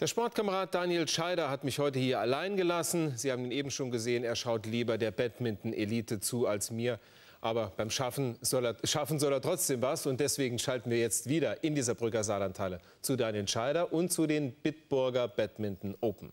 Der Sportkamerad Daniel Scheider hat mich heute hier allein gelassen. Sie haben ihn eben schon gesehen, er schaut lieber der Badminton-Elite zu als mir. Aber beim Schaffen soll er trotzdem was. Und deswegen schalten wir jetzt wieder in dieser Brügger Saarlandhalle zu Daniel Scheider und zu den Bitburger Badminton Open.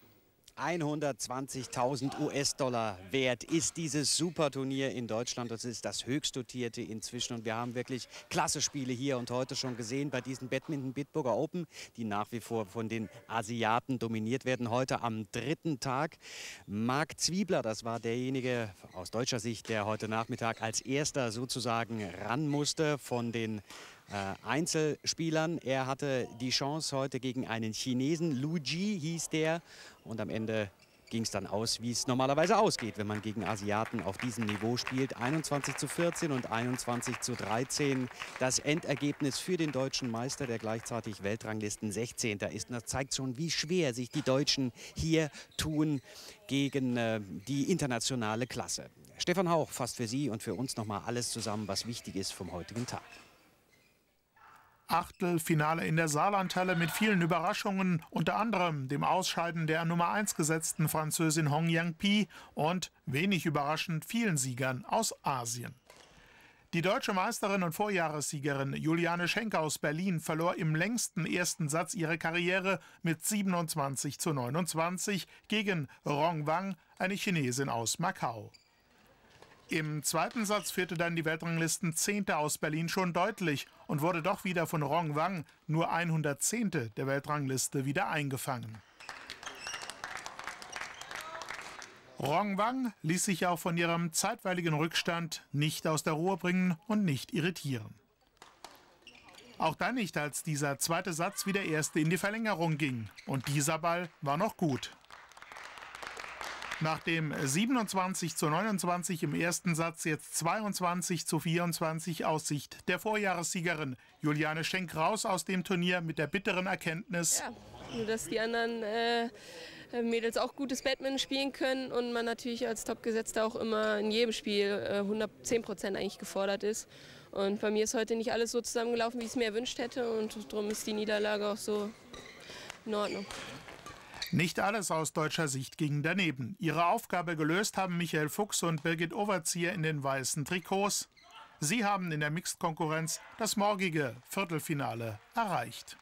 120.000 US-Dollar wert ist dieses Superturnier in Deutschland. Das ist das höchst dotierte inzwischen. Und wir haben wirklich klasse Spiele hier und heute schon gesehen bei diesen Badminton Bitburger Open, die nach wie vor von den Asiaten dominiert werden. Heute am dritten Tag. Marc Zwiebler, das war derjenige aus deutscher Sicht, der heute Nachmittag als erster sozusagen ran musste von den Einzelspielern. Er hatte die Chance heute gegen einen Chinesen, Lu Ji hieß der, und am Ende ging es dann aus, wie es normalerweise ausgeht, wenn man gegen Asiaten auf diesem Niveau spielt. 21:14 und 21:13. Das Endergebnis für den deutschen Meister, der gleichzeitig Weltranglisten 16. ist. Und das zeigt schon, wie schwer sich die Deutschen hier tun gegen die internationale Klasse. Stefan Hauch fasst für Sie und für uns noch mal alles zusammen, was wichtig ist vom heutigen Tag. Achtelfinale in der Saarlandhalle mit vielen Überraschungen, unter anderem dem Ausscheiden der Nummer 1 gesetzten Französin Hong Yang-Pi und, wenig überraschend, vielen Siegern aus Asien. Die deutsche Meisterin und Vorjahressiegerin Juliane Schenk aus Berlin verlor im längsten ersten Satz ihrer Karriere mit 27:29 gegen Rong Wang, eine Chinesin aus Macau. Im zweiten Satz führte dann die Weltranglisten 10. aus Berlin schon deutlich und wurde doch wieder von Rong Wang, nur 110. der Weltrangliste, wieder eingefangen. Rong Wang ließ sich auch von ihrem zeitweiligen Rückstand nicht aus der Ruhe bringen und nicht irritieren. Auch dann nicht, als dieser zweite Satz wie der erste in die Verlängerung ging. Und dieser Ball war noch gut. Nach dem 27:29 im ersten Satz jetzt 22:24 aus Sicht der Vorjahressiegerin Juliane Schenk raus aus dem Turnier mit der bitteren Erkenntnis. Ja, nur dass die anderen Mädels auch gutes Badminton spielen können und man natürlich als Topgesetzter auch immer in jedem Spiel 110% eigentlich gefordert ist. Und bei mir ist heute nicht alles so zusammengelaufen, wie ich es mir erwünscht hätte, und darum ist die Niederlage auch so in Ordnung. Nicht alles aus deutscher Sicht ging daneben. Ihre Aufgabe gelöst haben Michael Fuchs und Birgit Overzieher in den weißen Trikots. Sie haben in der Mixed-Konkurrenz das morgige Viertelfinale erreicht.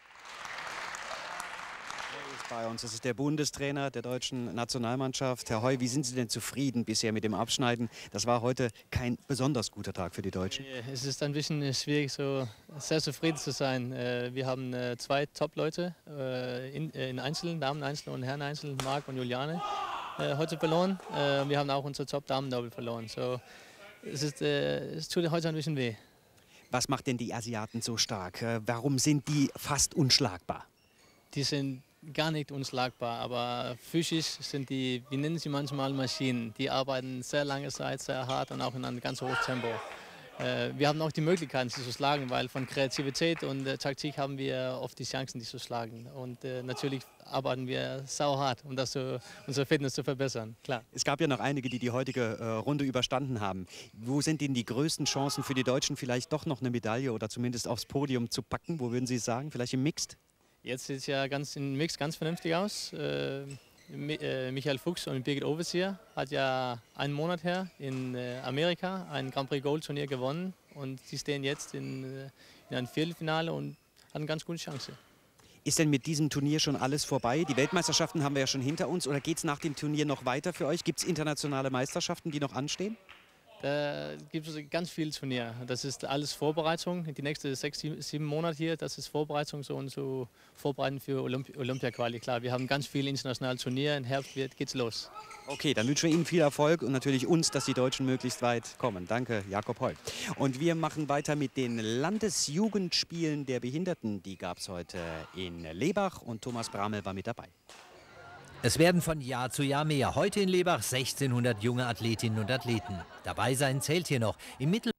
Bei uns. Das ist der Bundestrainer der deutschen Nationalmannschaft. Herr Heu, wie sind Sie denn zufrieden bisher mit dem Abschneiden? Das war heute kein besonders guter Tag für die Deutschen. Es ist ein bisschen schwierig, so sehr zufrieden zu sein. Wir haben zwei Top-Leute in Einzel, Damen-Einzel und Herren-Einzel, Marc und Juliane, heute verloren. Wir haben auch unsere Top-Damen-Double verloren. So, es tut heute ein bisschen weh. Was macht denn die Asiaten so stark? Warum sind die fast unschlagbar? Die sind gar nicht unschlagbar, aber physisch sind die, wir nennen sie manchmal Maschinen. Die arbeiten sehr lange Zeit, sehr hart und auch in einem ganz hohes Tempo. Wir haben auch die Möglichkeiten, sie zu schlagen, weil von Kreativität und Taktik haben wir oft die Chancen, die zu schlagen. Und natürlich arbeiten wir sauhart, um unsere Fitness zu verbessern, klar. Es gab ja noch einige, die die heutige Runde überstanden haben. Wo sind denn die größten Chancen für die Deutschen, vielleicht doch noch eine Medaille oder zumindest aufs Podium zu packen? Wo würden Sie sagen? Vielleicht im Mixed? Jetzt sieht es ja im Mix ganz vernünftig aus. Michael Fuchs und Birgit Overzieher hat ja einen Monat her in Amerika ein Grand Prix Gold Turnier gewonnen. Und sie stehen jetzt in einem Viertelfinale und haben eine ganz gute Chance. Ist denn mit diesem Turnier schon alles vorbei? Die Weltmeisterschaften haben wir ja schon hinter uns. Oder geht es nach dem Turnier noch weiter für euch? Gibt es internationale Meisterschaften, die noch anstehen? Da gibt es ganz viel Turnier. Das ist alles Vorbereitung. Die nächsten 6, 7 Monate hier, das ist Vorbereitung so Vorbereitung für Olympia-Quali. Klar, wir haben ganz viele internationale Turniere. Im Herbst geht's los. Okay, dann wünschen wir Ihnen viel Erfolg und natürlich uns, dass die Deutschen möglichst weit kommen. Danke, Jakob Heu. Und wir machen weiter mit den Landesjugendspielen der Behinderten. Die gab es heute in Lebach und Thomas Bramel war mit dabei. Es werden von Jahr zu Jahr mehr. Heute in Lebach 1600 junge Athletinnen und Athleten. Dabei sein zählt hier noch. Im